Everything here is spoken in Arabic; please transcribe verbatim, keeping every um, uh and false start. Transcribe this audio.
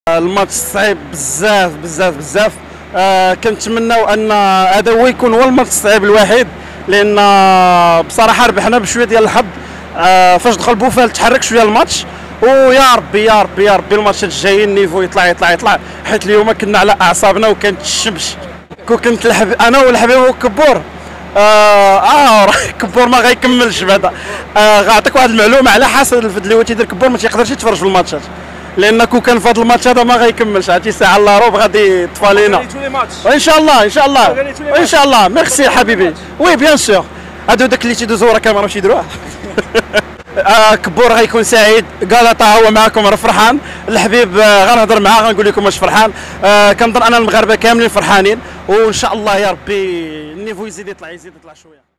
الماتش صعيب بزاف بزاف بزاف. آه كنتمناو ان هذا هو يكون هو الماتش الصعيب الوحيد، لان بصراحه ربحنا بشويه ديال الحظ. آه فاش دخل بوفال تحرك شويه الماتش، ويا ربي يا ربي يا ربي الماتشات الجايين النيفو يطلع يطلع يطلع، حيت اليوم كنا على اعصابنا وكانت الشمس. كون كنت الحب انا والحبيب وكبور اه, آه كبور ما غيكملش بعدا. آه غنعطيك واحد المعلومه على حسب اللي هو تيدير كبور ما تيقدرش يتفرج في الماتشات، لان كون كان في هذا الماتش هذا ما غيكملش، عرفتي ساعه الا روب غادي يطفى لينا. ان شاء الله ان شاء الله ان شاء الله. ميرسي حبيبي. وي بيان سور، هادو داك اللي تيدوزو راه كاميرا ماشي يديروها. آه كبور غيكون سعيد، غلطة هو معكم راه فرحان، الحبيب آه غنهضر معاه غنقول لكم واش فرحان. آه كنظن انا المغاربه كاملين فرحانين، وان شاء الله يا ربي النيفو يزيد يطلع يزيد يطلع شويه.